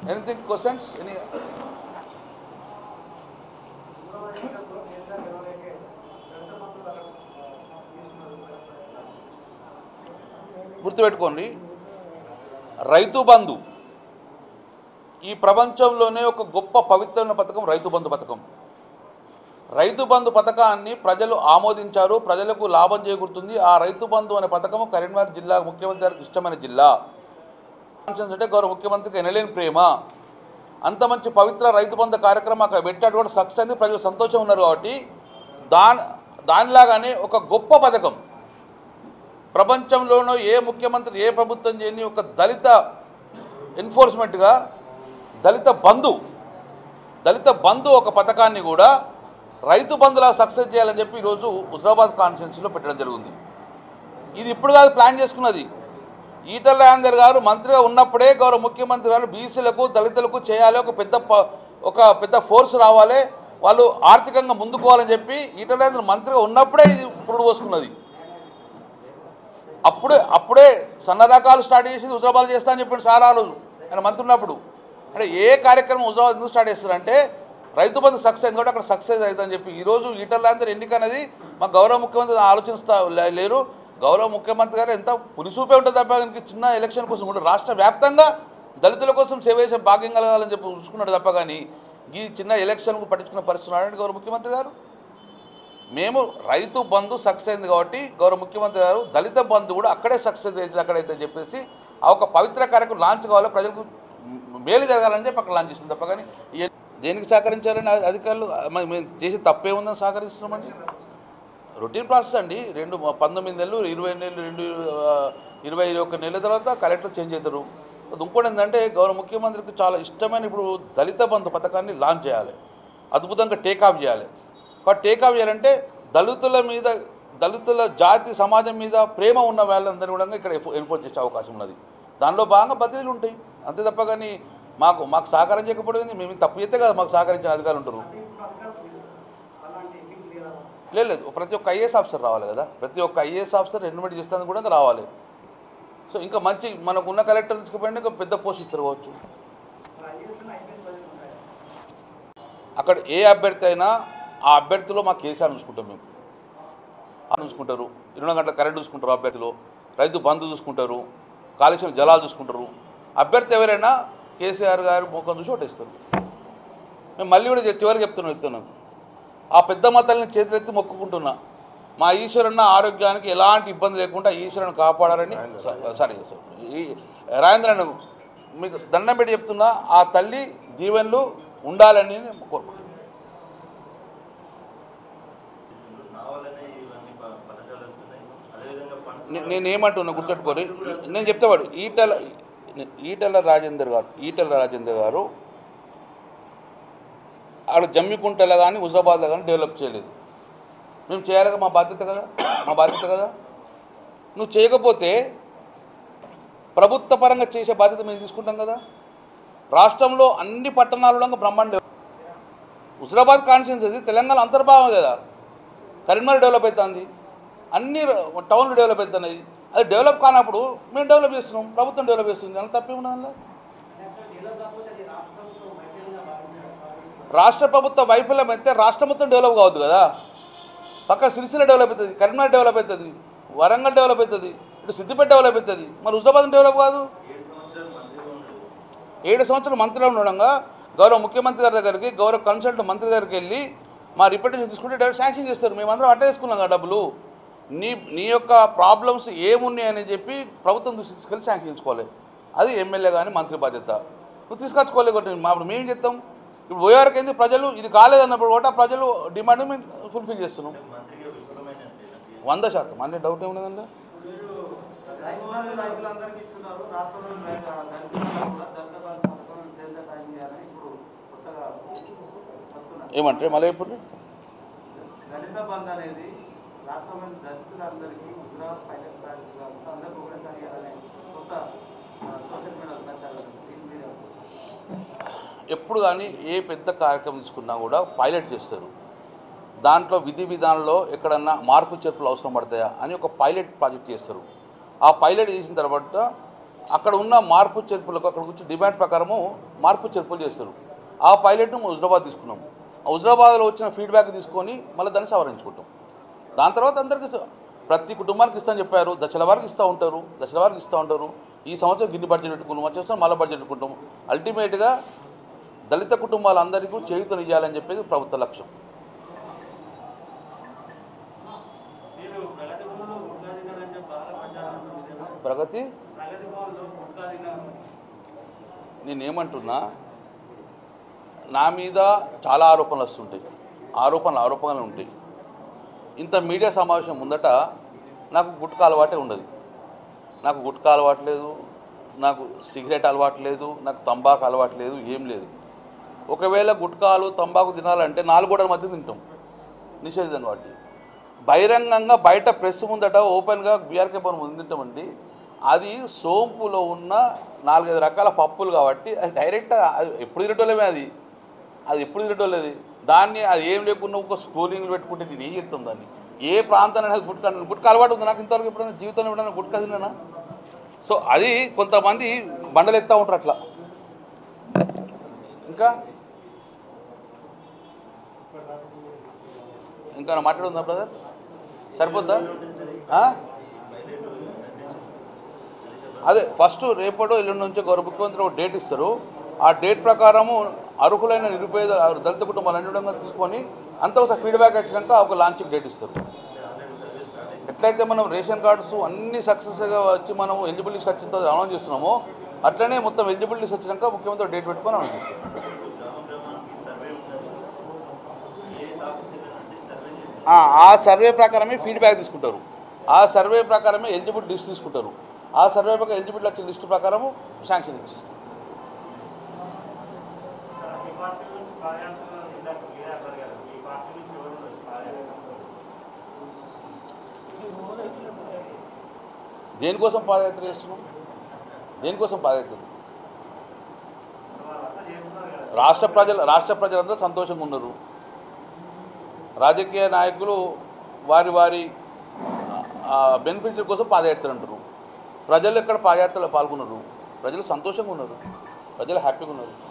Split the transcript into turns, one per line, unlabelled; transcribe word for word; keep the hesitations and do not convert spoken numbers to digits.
Anything questions any గుర్తుపెట్టుకోండి, రైతు బంధు ఈ ప్రపంచంలోనే ఒక గొప్ప పవిత్రమైన పథకం రైతు బంధు పథకం. రైతు బంధు పథకాన్ని ప్రజలు ఆమోదించారు, ప్రజలకు లాభం చేకూరుతుంది. ఆ రైతు బంధు అనే పథకం కరీంనగర్ జిల్లా ముఖ్యమంత్రి గారికి ఇష్టమైన జిల్లా. అంటే గౌరవ ముఖ్యమంత్రికి ఎనలేని ప్రేమ. అంత మంచి పవిత్ర రైతు బంధు కార్యక్రమం అక్కడ పెట్టాడు కూడా సక్సెస్ అయింది, ప్రజలు సంతోషం ఉన్నారు. కాబట్టి దాని దానిలాగానే ఒక గొప్ప పథకం ప్రపంచంలోనూ ఏ ముఖ్యమంత్రి ఏ ప్రభుత్వం చేయని ఒక దళిత ఎన్ఫోర్స్మెంట్గా దళిత బంధు దళిత బంధు ఒక పథకాన్ని కూడా రైతు బంధులా సక్సెస్ చేయాలని చెప్పి ఈరోజు హుజరాబాద్ కాన్స్టిట్యున్సీలో పెట్టడం జరిగింది. ఇది ఇప్పుడు కాదు ప్లాన్ చేసుకున్నది. ఈటెల రాజేందర్ గారు మంత్రిగా ఉన్నప్పుడే గౌరవ ముఖ్యమంత్రి గారు బీసీలకు దళితులకు చేయాలి, ఒక పెద్ద ఒక పెద్ద ఫోర్స్ రావాలి, వాళ్ళు ఆర్థికంగా ముందుకోవాలని చెప్పి ఈటెల రాజేందర్ మంత్రిగా ఉన్నప్పుడే ఇది పురుడు పోసుకున్నది. అప్పుడే అప్పుడే సన్న రకాలు స్టార్ట్ చేసి హుజరాబాద్ చేస్తా అని చెప్పిన సార్ ఆ రోజు ఆయన మంత్రి ఉన్నప్పుడు. అంటే ఏ కార్యక్రమం హుజరాబాద్ ఎందుకు స్టార్ట్ చేస్తారంటే రైతు బంధు సక్సెస్ అయింది కాబట్టి అక్కడ సక్సెస్ అవుతుందని చెప్పి ఈరోజు ఈటెల రాజేందర్ ఎన్నిక అనేది మా గౌరవ ముఖ్యమంత్రి ఆలోచిస్తా లేరు. గౌరవ ముఖ్యమంత్రి గారు ఎంత పులిసూపే ఉంటుంది తప్ప చిన్న ఎలక్షన్ కోసం కూడా రాష్ట్ర వ్యాప్తంగా దళితుల కోసం సేవ చేసే భాగ్యం కలగాలని చెప్పి చూసుకున్నాడు తప్ప కానీ ఈ చిన్న ఎలక్షన్కు పట్టించుకున్న పరిస్థితి ఉన్నాడండి గౌరవ ముఖ్యమంత్రి గారు. మేము రైతు బంధు సక్సెస్ అయింది కాబట్టి గౌరవ ముఖ్యమంత్రి గారు దళిత బంధు కూడా అక్కడే సక్సెస్ అవుతుంది అక్కడైతే చెప్పేసి ఆ ఒక పవిత్ర కార్యక్రమం లాంచ్ కావాలి, ప్రజలకు మేలు జరగాలని చెప్పి అక్కడ లాంచ్ చేసింది తప్ప కానీ దేనికి సహకరించారని అధికారులు మేము చేసి తప్పే ఉందని సహకరిస్తున్నామండి. రొటీన్ ప్రాసెస్ అండి. రెండు పంతొమ్మిది నెలలు ఇరవై నెలలు రెండు ఇరవై ఒక్క నెలల తర్వాత కలెక్టర్ చేంజ్ అవుతారు. ఇంకోటి ఏంటంటే గౌరవ ముఖ్యమంత్రికి చాలా ఇష్టమైన ఇప్పుడు దళిత బంధు పథకాన్ని లాంచ్ చేయాలి, అద్భుతంగా టేకాఫ్ చేయాలి. కాబట్టి టేకాఫ్ చేయాలంటే దళితుల మీద దళితుల జాతి సమాజం మీద ప్రేమ ఉన్న వాళ్ళందరూ కూడా ఇక్కడ ఎన్ఫోర్స్ చేసే అవకాశం ఉన్నది. దానిలో భాగంగా బదిలీలు ఉంటాయి అంతే తప్ప కానీ మాకు మాకు సహకారం చేయకపోయింది మేము తప్పు చేస్తే కదా మాకు సహకరించిన అధికారులు ఉంటారు. లేదు, ప్రతి ఒక్క ఐఏఎస్ ఆఫీసర్ రావాలి కదా, ప్రతి ఒక్క ఐఏఎస్ ఆఫీసర్ రెన్యుమెంట్ చేస్తానికి కూడా రావాలి. సో ఇంకా మంచి మనకు ఉన్న కలెక్టర్ తీసుకుపోయినా ఇంకా పెద్ద పోస్ట్ ఇస్తారు కావచ్చు. అక్కడ ఏ అభ్యర్థి అయినా ఆ అభ్యర్థిలో మా కేసీఆర్ చూసుకుంటాం, మేము చూసుకుంటారు, ఇరవై గంటల కరెంట్ చూసుకుంటారు, అభ్యర్థిలో రైతు బంధు చూసుకుంటారు, కాలుష్యం జలాలు చూసుకుంటారు. అభ్యర్థి ఎవరైనా కేసీఆర్ గారు ముఖం చూసి ఓటేస్తారు. మేము మళ్ళీ కూడా చివరికి చెప్తున్నాం చెప్తున్నాం ఆ పెద్ద మతాలని చేతులెత్తి మొక్కుకుంటున్నా మా ఈశ్వరన్న ఆరోగ్యానికి ఎలాంటి ఇబ్బంది లేకుండా ఈశ్వరుని కాపాడాలని సారీ ఈ రాజేంద్రను మీకు దండం పెట్టి చెప్తున్నా, ఆ తల్లి దీవెనలు ఉండాలని కోరుకుంటున్నాను. నేనేమంటున్నా గుర్తుపెట్టుకోరు, నేను చెప్తావాడు ఈటెల ఈటెల రాజేందర్ గారు ఈటెల రాజేందర్ గారు అక్కడ జమ్మికుంటలో కానీ హుజరాబాద్లో కానీ డెవలప్ చేయలేదు. మేము చేయాలిగా, మా బాధ్యత కదా మా బాధ్యత కదా నువ్వు చేయకపోతే ప్రభుత్వ పరంగా చేసే బాధ్యత మేము తీసుకుంటాం కదా. రాష్ట్రంలో అన్ని పట్టణాలలో బ్రహ్మాండ హుజరాబాద్ కాన్స్టిట్యున్సీ తెలంగాణ అంతర్భాగం కదా. కరీంనగర్ డెవలప్ అవుతుంది, అన్ని టౌన్లు డెవలప్ అవుతున్నాయి. అది డెవలప్ కానప్పుడు మేము డెవలప్ చేస్తున్నాం, ప్రభుత్వం డెవలప్ చేస్తుంది, అలా తప్పేముంది అందులో. రాష్ట్ర ప్రభుత్వ వైఫల్యం అయితే రాష్ట్ర మొత్తం డెవలప్ కావద్దు కదా. పక్క సిరిసిల్ల డెవలప్ అవుతుంది, కరీంనగర్ డెవలప్ అవుతుంది, వరంగల్ డెవలప్ అవుతుంది, ఇటు సిద్దిపేట డెవలప్ అవుతుంది, మరి హుజరాబాద్ డెవలప్ కాదు. ఏడు సంవత్సరాలు మంత్రిలో ఉండడంగా గౌరవ ముఖ్యమంత్రి గారి దగ్గరికి గౌరవ కన్సల్ట్ మంత్రి దగ్గరికి వెళ్ళి మా రిప్రజెంటేషన్ తీసుకుంటే డైరెక్ట్ శాంక్షన్ చేస్తారు. మేమందరం అట్టే తీసుకున్నాం కదా డబ్బులు. నీ నీ యొక్క ప్రాబ్లమ్స్ ఏమున్నాయని చెప్పి ప్రభుత్వం దృష్టి తీసుకెళ్ళి శాంక్షన్ ఇచ్చుకోవాలి. అది ఎమ్మెల్యే కానీ మంత్రి బాధ్యత. నువ్వు తీసుకొచ్చుకోలేదు మా అప్పుడు మేము చెప్తాం. ఇప్పుడు పోయేవారికి ఏంది ప్రజలు ఇది కాలేదన్నప్పుడు కూడా ప్రజలు డిమాండ్ మేము ఫుల్ఫిల్ చేస్తున్నాం వంద శాతం. అన్ని డౌట్ ఏమున్నదండి. ఏమంటారు మళ్ళీ ఇప్పుడు
దళిత బంధు అనేది రాష్ట్రంలోని దళితులందరికీ హుజరాబాద్ పైలట్ ప్రాజెక్టుగా అందరికీ ఒకటేసారి అనే కొత్త సోషల్ మీడియా ప్రచారం.
ఎప్పుడు కానీ ఏ పెద్ద కార్యక్రమం తీసుకున్నా కూడా పైలట్ చేస్తారు. దాంట్లో విధి విధానంలో ఎక్కడన్నా మార్పు చేర్పులు అవసరం పడతాయా అని ఒక పైలట్ ప్రాజెక్ట్ చేస్తారు. ఆ పైలట్ చేసిన తర్వాత అక్కడ ఉన్న మార్పు చేర్పులకు అక్కడ వచ్చి డిమాండ్ ప్రకారము మార్పు చేర్పులు చేస్తారు. ఆ పైలట్ను హుజరాబాద్ తీసుకున్నాము. ఆ హుజరాబాద్లో వచ్చిన ఫీడ్బ్యాక్ తీసుకొని మళ్ళీ దాన్ని సవరించుకుంటాం. దాని తర్వాత అందరికీ ప్రతి కుటుంబానికి ఇస్తామని చెప్పారు. దశల వారికి ఇస్తూ ఉంటారు దశల వారికి ఇస్తూ ఉంటారు ఈ సంవత్సరం గిన్ని బడ్జెట్ పెట్టుకున్నాం, వచ్చే సంవత్సరం మళ్ళీ బడ్జెట్ పెట్టుకుంటాం. అల్టిమేట్గా దళిత కుటుంబాలందరికీ చేయూతనివ్వాలని చెప్పేది ప్రభుత్వ లక్ష్యం. ప్రగతి నేనేమంటున్నా, నా మీద చాలా ఆరోపణలు వస్తుంటాయి, ఆరోపణలు ఆరోపణలు ఉంటాయి. ఇంత మీడియా సమావేశం ముందట నాకు గుట్కా అలవాటే ఉండదు. నాకు గుట్కా అలవాటు లేదు, నాకు సిగరెట్ అలవాటు లేదు, నాకు తంబాకు అలవాటు లేదు, ఏం లేదు. ఒకవేళ గుట్కాలు తంబాకు తినాలంటే నాలుగు గోడల మధ్య తింటాం, నిషేధం కాబట్టి. బహిరంగంగా బయట ప్రెస్ ముందట ఓపెన్గా బీఆర్కే భవన్ ముందు తింటామండి. అది సోంపులో ఉన్న నాలుగైదు రకాల పప్పులు కాబట్టి అది డైరెక్ట్ అది ఎప్పుడు తినటోళ్ళమే, అది అది ఎప్పుడు తినటోళ్ళది. దాన్ని అది ఏం లేకుండా ఒక స్కోరింగ్లు పెట్టుకుంటే నేను ఏం చెప్తాం దాన్ని. ఏ ప్రాంతాన్ని గుట్కా గుట్కా అలవాటు ఉంది నాకు, ఇంతవరకు ఎప్పుడైనా జీవితంలో ఎప్పుడైనా గుట్కా తిన్నానా? సో అది కొంతమంది బండలు ఎత్తా ఉంటారు అట్లా. ఇంకా ఇంకా మాట్లాడుందా బ్రదర్? సరిపోద్దా? అదే ఫస్ట్ రేపటి ఎల్లుండి నుంచి గౌరవ ముఖ్యమంత్రి ఒక డేట్ ఇస్తారు. ఆ డేట్ ప్రకారము అర్హులైన నిరుపేద దళిత కుటుంబాలు అన్నింటిగా తీసుకొని అంతా ఒకసారి ఫీడ్బ్యాక్ వచ్చినాక ఒక లాంచింగ్ డేట్ ఇస్తారు. ఎట్లయితే మనం రేషన్ కార్డ్స్ అన్ని సక్సెస్గా వచ్చి మనం ఎలిజిబిలిటీస్ వచ్చిందో అనౌన్స్ చేస్తున్నామో అట్లనే మొత్తం ఎలిజిబిలిటీస్ వచ్చినాక ముఖ్యమంత్రి డేట్ పెట్టుకొని అనౌన్స్ చేస్తారు. ఆ సర్వే ప్రకారమే ఫీడ్బ్యాక్ తీసుకుంటారు. ఆ సర్వే ప్రకారమే ఎలిజిబిలిటీ లిస్ట్ తీసుకుంటారు. ఆ సర్వే ప్రకారం ఎలిజిబిలిటీ వచ్చిన లిస్టు ప్రకారము శాంక్షన్ ఇచ్చిస్తారు. దేనికోసం పాదయాత్ర చేస్తున్నాం? దేనికోసం పాదయాత్ర? రాష్ట్ర ప్రజలు రాష్ట్ర ప్రజలందరూ సంతోషంగా ఉన్నారు. రాజకీయ నాయకులు వారి వారి బెనిఫిట్ల కోసం పాదయాత్ర అంటారు. ప్రజలు ఎక్కడ పాదయాత్రలో పాల్గొన్నారు? ప్రజలు సంతోషంగా ఉన్నారు, ప్రజలు హ్యాపీగా ఉన్నారు.